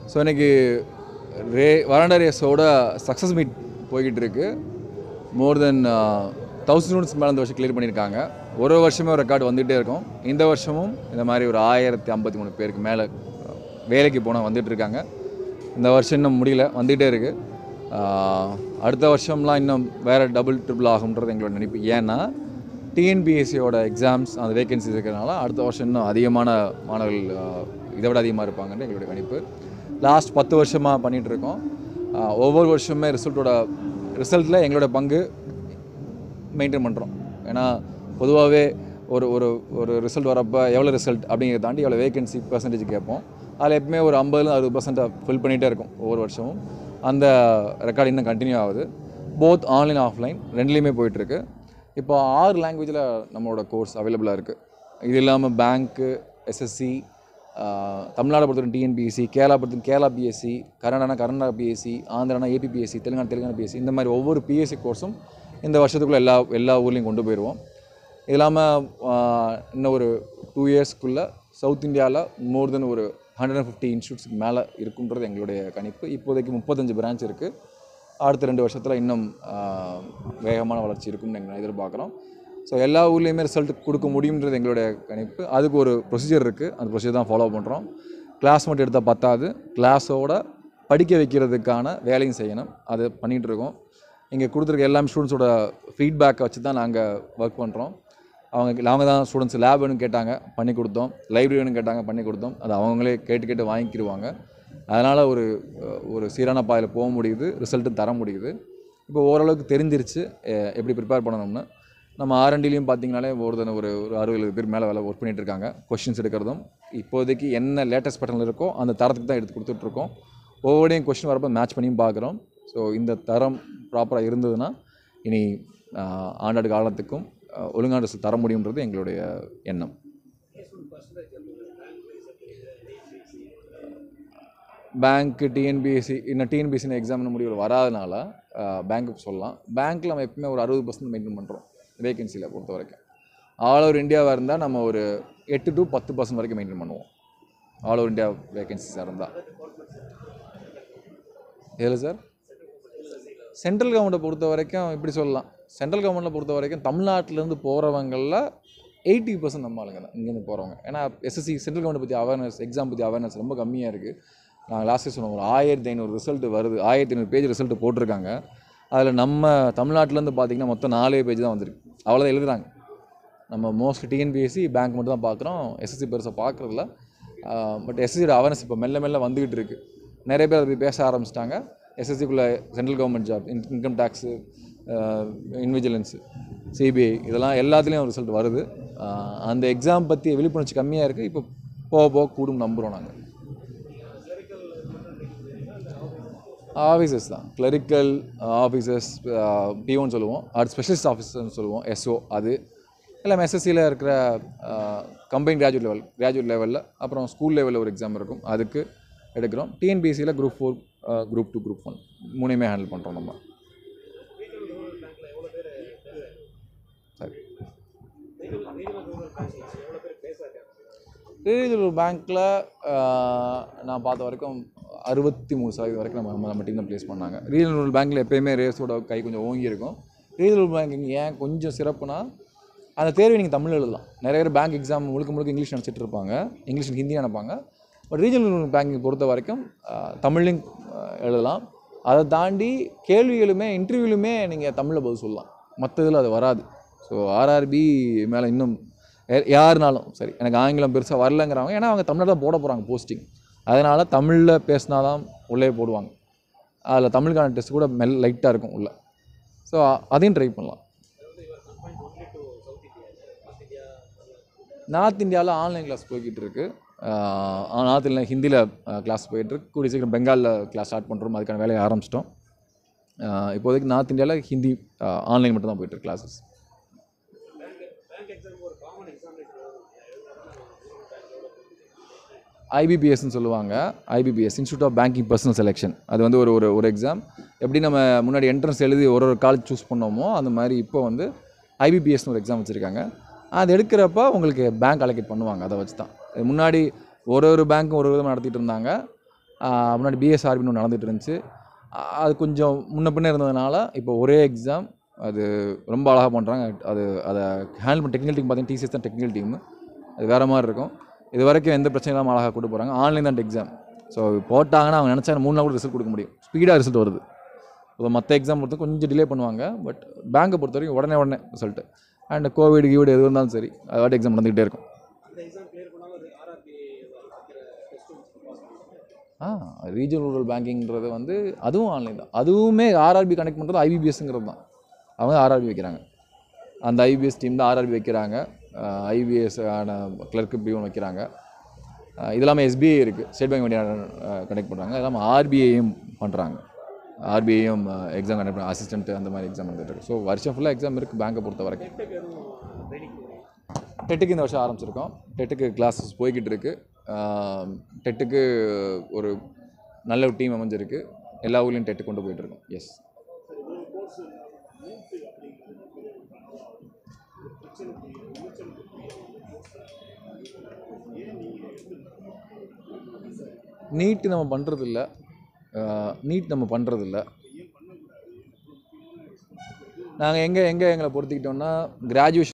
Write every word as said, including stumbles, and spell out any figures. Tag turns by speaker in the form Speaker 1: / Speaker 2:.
Speaker 1: So இன்றைக்கி ரே வராண்டா ரேஸோட success meet போய்கிட்டு இருக்குது. மோர் தென் தௌசண்ட் ஸ்டூடெண்ட்ஸ் மேலே இந்த வருஷம் கிளியர் பண்ணியிருக்காங்க. ஒரு வருஷமே ஒரு ரெக்கார்டு வந்துகிட்டே இருக்கும். இந்த வருஷமும் இந்த மாதிரி ஒரு ஆயிரத்தி ஐம்பத்தி மூணு பேருக்கு மேலே வேலைக்கு போனால் வந்துட்டு இருக்காங்க. இந்த வருஷம் இன்னும் முடியல, வந்துகிட்டே இருக்குது. அடுத்த வருஷம்லாம் இன்னும் வேறு டபுள் ட்ரிபிள் ஆகுன்றது எங்களோட நினைப்பு. ஏன்னா டிஎன்பிஎஸ்சியோட எக்ஸாம்ஸ் அந்த வேகன்சிஸ் இருக்கிறதுனால அடுத்த வருஷம் இன்னும் அதிகமான மாணவர்கள் இதை விட அதிகமாக இருப்பாங்கன்னு எங்களுடைய கணிப்பு. லாஸ்ட் பத்து வருஷமாக பண்ணிகிட்ருக்கோம். ஒவ்வொரு வருஷமே ரிசல்ட்டோட ரிசல்ட்டில் எங்களோட பங்கு மெயின்டைன் பண்ணுறோம். ஏன்னா பொதுவாகவே ஒரு ஒரு ஒரு ரிசல்ட் வரப்போ எவ்வளோ ரிசல்ட் அப்படிங்கிறத தாண்டி எவ்வளோ வேகன்சி பர்சன்டேஜ் கேட்போம். அதில் எப்பவுமே ஒரு ஐம்பதுல அறுபது பர்சன்ட்டாக ஃபில் பண்ணிகிட்டே இருக்கும் ஒவ்வொரு வருஷமும். அந்த ரெக்கார்டு இன்னும் கண்டினியூ ஆகுது. போத் ஆன்லைன் ஆஃப்லைன் ரெண்டுலேயுமே போயிட்டுருக்கு. இப்போ ஆறு லாங்குவேஜில் நம்மளோட கோர்ஸ் அவைலபிளாக இருக்குது. இது இல்லாமல் பேங்க்கு, எஸ்எஸ்சி, தமிழ்நாடு பொறுத்தவரை டிஎன்பிஎஸ்சி, கேரளா பொறுத்தவரை கேரளா பிஎஸ்சி, கர்நாடகா கர்நாடகா பிஎஸ்சி, ஆந்திரானா ஏபிபிஎஸ்சி, தெலுங்கானா தெலுங்கானா பிஎஸ்சி, இந்த மாதிரி ஒவ்வொரு பிஎஸ்சி கோர்ஸும் இந்த வருஷத்துக்குள்ளே எல்லா எல்லா ஊர்லேயும் கொண்டு போயிடுவோம். இது இல்லாமல் இன்னும் ஒரு டூ இயர்ஸ்க்குள்ளே சவுத் இந்தியாவில் மோர் தென் ஒரு ஹண்ட்ரட் அண்ட் ஃபிஃப்டி இன்ஸ்டியூட்ஸுக்கு மேலே இருக்குன்றது எங்களுடைய கணிப்பு. இப்போதைக்கு முப்பத்தஞ்சு பிரான்ச் இருக்குது. அடுத்த ரெண்டு வருஷத்தில் இன்னும் வேகமான வளர்ச்சி இருக்கும்னு நாங்கள் எதிர்பார்க்குறோம். ஸோ எல்லா ஊர்லேயுமே ரிசல்ட் கொடுக்க முடியுன்றது எங்களுடைய கணிப்பு. அதுக்கு ஒரு ப்ரொசீஜர் இருக்குது. அந்த ப்ரொசீஜர் தான் ஃபாலோ பண்ணுறோம். கிளாஸ் மட்டும் எடுத்தால் பத்தாது, கிளாஸோட படிக்க வைக்கிறதுக்கான வேலையும் செய்யணும். அது பண்ணிகிட்ருக்கோம். இங்கே கொடுத்துருக்க எல்லா ஸ்டூடெண்ட்ஸோட ஃபீட்பேக்கை வச்சு தான் நாங்கள் ஒர்க் பண்ணுறோம். அவங்க அவங்க தான் ஸ்டூடெண்ட்ஸ் லேப் வேணும்னு கேட்டாங்க, பண்ணி கொடுத்தோம். லைப்ரரி வேணும்னு கேட்டாங்க, பண்ணி கொடுத்தோம். அது அவங்களே கேட்டு கேட்டு வாங்கிக்கிடுவாங்க. அதனால் ஒரு ஒரு சீரான பாதையில் போக முடியுது, ரிசல்ட்டும் தர முடியுது. இப்போ ஓரளவுக்கு தெரிஞ்சிருச்சு எப்படி ப்ரிப்பேர் பண்ணணும்னு. நம்ம ஆர்என்டிலையும் பார்த்தீங்கனாலே ஒரு தினம் ஒரு ஒரு அறுபது பேர் மேலே வேலை ஒர்க் பண்ணிகிட்டு இருக்காங்க. கொஷின்ஸ் எடுக்கிறதும் இப்போதைக்கு என்ன லேட்டஸ்ட் பேட்டர்னில் இருக்கோ அந்த தரத்துக்கு தான் எடுத்து கொடுத்துட்ருக்கோம். ஒவ்வொருடையும் கொஷின் வரப்போ மேட்ச் பண்ணியும் பார்க்குறோம். ஸோ இந்த தரம் ப்ராப்பராக இருந்ததுன்னா இனி ஆண்டாண்டு காலத்துக்கும் ஒழுங்கான ரிசல்ட் தர முடியுன்றது எங்களுடைய எண்ணம். பேங்க்கு, டிஎன்பிஎஸ்சி, இன்னும் டிஎன்பிஎஸ்சி எக்ஸாம் முடிவில் வராதனால பேங்க்குக்கு சொல்லலாம். பேங்க்கில் நம்ம எப்பவுமே ஒரு அறுபது பர்சன்ட் மெயின்டைன் பண்ணுறோம் வேகன்சியில் பொறுத்த வரைக்கும். ஆல் ஓவர் இந்தியாவாக இருந்தால் நம்ம ஒரு எட்டு டு பத்து பர்சன்ட் வரைக்கும் மெயின்டைன் பண்ணுவோம். ஆல் ஓவர் இந்தியா வேகன்சிஸாக இருந்தால். ஏழு சார் சென்ட்ரல் கவர்மெண்ட்டை பொறுத்த வரைக்கும் இப்படி சொல்லலாம். சென்ட்ரல் கவர்மெண்ட்டில் பொறுத்த வரைக்கும் தமிழ்நாட்டிலேருந்து போகிறவங்களில் எயிட்டி பர்சன்ட் நம்ம ஆளுங்க தான் இங்கேருந்து போகிறவங்க. ஏன்னா எஸ்எஸ்சி சென்ட்ரல் கவர்மெண்ட் பற்றி அவேர்னஸ், எக்ஸாம் பற்றி அவேர்னஸ் ரொம்ப கம்மியாக இருக்குது. நாங்கள் லாஸ்ட்டு சொன்னோம் ஒரு ஆயிரத்தி ஐநூறு ரிசல்ட் வருது, ஆயிரத்தி ஐநூறு பேஜ் ரிசல்ட் போட்டிருக்காங்க. அதில் நம்ம தமிழ்நாட்டிலேருந்து பார்த்திங்கன்னா மொத்தம் நாலே பேஜ் தான் வந்திருக்கு. அவ்வளோதான் எழுதுகிறாங்க. நம்ம மோஸ்ட் டிஎன்பிஎஸ்சி பேங்க் மட்டும் தான் பார்க்குறோம், எஸ்எஸ்சி பெருசாக பார்க்குறதில்ல. பட் எஸ்எஸ்சியோட அவேர்னஸ் இப்போ மெல்ல மெல்ல வந்துக்கிட்டு இருக்குது. நிறைய பேர் அதை பேச ஆரம்பிச்சிட்டாங்க. எஸ்எஸ்சிக்குள்ளே central government job, income tax, vigilance, CBI இதெல்லாம் எல்லாத்துலேயும் ரிசல்ட் வருது. அந்த எக்ஸாம் பற்றி விழிப்புணர்ச்சி கம்மியாக இருக்குது. இப்போ போக போக கூடும் நம்புகிறோம் நாங்கள். ஆஃபீஸர்ஸ் தான், கிளரிக்கல் ஆஃபீஸர்ஸ், பிஓன்னு சொல்லுவோம். அடுத்து ஸ்பெஷலிஸ்ட் ஆஃபீஸர்னு சொல்லுவோம், எஸ்ஓ. அது எல்லாம் எஸ்எஸ்சியில் இருக்கிற கம்பைன் கிராஜுவேட் லெவல் கிராஜுவேட் லெவலில் அப்புறம் ஸ்கூல் லெவலில் ஒரு எக்ஸாம் இருக்கும், அதுக்கு எடுக்கிறோம். டிஎன்பிஎஸ்சியில் group four, group two, group one மூணுமே ஹேண்டில் பண்ணுறோம் நம்ம. சரி, ரீஜனல் பேங்க்கில் நான் பார்த்த வரைக்கும் அறுபத்தி மூணு சதவீதம் வரைக்கும் நம்ம நம்ம டீம் தான் ப்ளேஸ் பண்ணாங்க. ரீஜனல் பேங்க்கில் எப்போயுமே ரேஸோட கை கொஞ்சம் ஓங்கி இருக்கும். ரீஜனல் பேங்கிங் ஏன் கொஞ்சம் சிறப்புனா அந்த தேர்வை நீங்கள் தமிழ் எழுதலாம். நிறைய பேர் பேங்க் எக்ஸாம் முழுக்க முழுக்க இங்கிலீஷ் நினச்சிட்டு இருப்பாங்க, இங்கிலீஷ் ஹிந்தி நினைப்பாங்க. பட் ரீஜனல் பேங்கிங் பொறுத்த வரைக்கும் தமிழ்லையும் எழுதலாம். அதை தாண்டி கேள்விகளுமே இன்டர்வியூலுமே நீங்கள் தமிழில் பதில் சொல்லலாம். மற்ற இதில் அது வராது. ஸோ ஆர்ஆர்பி மேலே இன்னும் யாருனாலும் சரி, எனக்கு ஆங்கிலம் பெருசாக வரலங்கிறவங்க, ஏன்னா அவங்க தமிழில் தான் போட போகிறாங்க போஸ்டிங். அதனால் தமிழில் பேசினா தான் உள்ளே போடுவாங்க. அதில் தமிழுக்கான டெஸ்ட் கூட மெல் லைட்டாக இருக்கும் உள்ள. ஸோ அதையும் ட்ரை பண்ணலாம். நார்த் இந்தியாவில் ஆன்லைன் கிளாஸ் போய்கிட்டு இருக்குது. நார்த் இந்தியா ஹிந்தியில் கிளாஸ் போயிட்டுருக்கு. கூடிய சீக்கிரம் பெங்காலில் கிளாஸ் ஸ்டார்ட் பண்ணுறோம். அதுக்கான வேலையை ஆரம்பிச்சிட்டோம். இப்போதைக்கு நார்த் இந்தியாவில் ஹிந்தி ஆன்லைன் மட்டும் தான் போய்ட்டுருக்கு கிளாஸஸ். ஐபிபிஎஸ்ன்னு சொல்லுவாங்க. IBPS, institute of banking personnel selection. அது வந்து ஒரு ஒரு எக்ஸாம். எப்படி நம்ம முன்னாடி என்ட்ரன்ஸ் எழுதி ஒரு ஒரு காலேஜ் சூஸ் பண்ணோமோ அந்த மாதிரி இப்போ வந்து ஐபிபிஎஸ்னு ஒரு எக்ஸாம் வச்சுருக்காங்க. அது எடுக்கிறப்ப உங்களுக்கு பேங்க் அலோகேட் பண்ணுவாங்க. அதை வச்சு தான் முன்னாடி ஒரு ஒரு பேங்க்கும் ஒரு விதமாக நடத்திட்டு இருந்தாங்க. முன்னாடி பிஎஸ்ஆர்பின்னு ஒன்று நடந்துகிட்டு இருந்துச்சு. அது கொஞ்சம் முன்ன பின்ன இருந்ததுனால இப்போ ஒரே எக்ஸாம் அது ரொம்ப அழகாக பண்ணுறாங்க. அது அதை ஹேண்டில் பண்ண டெக்னிக்கல் டீம் பார்த்தீங்கன்னா டிசிஎஸ் தான் டெக்னிக்கல் டீம். அது வேறு மாதிரி இருக்கும். இது வரைக்கும் எந்த பிரச்சனையும் இல்லாமல் அழகாக கூட்டு போகிறாங்க. ஆன்லைன் தான் எக்ஸாம். ஸோ போட்டாங்கன்னா அவங்க நினச்சா மூணு நாள் கூட ரிசல்ட் கொடுக்க முடியும். ஸ்பீடாக ரிசல்ட் வருது. இப்போ மற்ற எக்ஸாம் பொறுத்த கொஞ்சம் டிலே பண்ணுவாங்க. பட் பேங்கை பொறுத்த வரைக்கும் உடனே உடனே ரிசல்ட்டு. அண்ட் கோவிட் கீவிட் எது இருந்தாலும் சரி அது வாட்டி எக்ஸாம் நடந்துகிட்டே இருக்கும். ஆ ரீஜனல் ரூரல் பேங்கிங்கிறது வந்து அதுவும் ஆன்லைன் தான். அதுவுமே ஆர்ஆர்பி கனெக்ட் பண்ணுறது ஐபிபிஎஸ்ங்கிறது தான். அவங்க ஆர்ஆர்பி வைக்கிறாங்க. அந்த ஐபிஎஸ் டீம் தான் ஆர்ஆர்பி வைக்கிறாங்க. ஐபிஎஸ் ஆன கிளர்க்கு பியூன் வைக்கிறாங்க. இது இல்லாமல் எஸ்பிஐ இருக்குது, ஸ்டேட் பேங்க் இந்தியா கனெக்ட் பண்ணுறாங்க. அது இல்லாமல் ஆர்பிஐயும் பண்ணுறாங்க. ஆர்பிஐயும் எக்ஸாம் கனெக்ட் பண்ண அசிஸ்டன்ட் அந்த மாதிரி எக்ஸாம் வந்துட்டு இருக்கு. ஸோ வருஷம் ஃபுல்லாக எக்ஸாம் இருக்குது பேங்கை பொறுத்த வரைக்கும். டெட்டுக்கு இந்த வருஷம் ஆரம்பிச்சிருக்கோம். டெட்டுக்கு கிளாஸஸ் போய்கிட்டு இருக்குது. டெட்டுக்கு ஒரு நல்ல ஒரு டீம் அமைஞ்சிருக்கு. எல்லா ஊர்லேயும் டெட்டு கொண்டு போயிட்டுருக்கோம். எஸ், நீட் நம்ம பண்ணுறதில்ல. நீட் நம்ம பண்ணுறதில்ல. நாங்கள் எங்கே எங்கே எங்களை பொறுத்துக்கிட்டோம்னா கிராஜுவேஷன்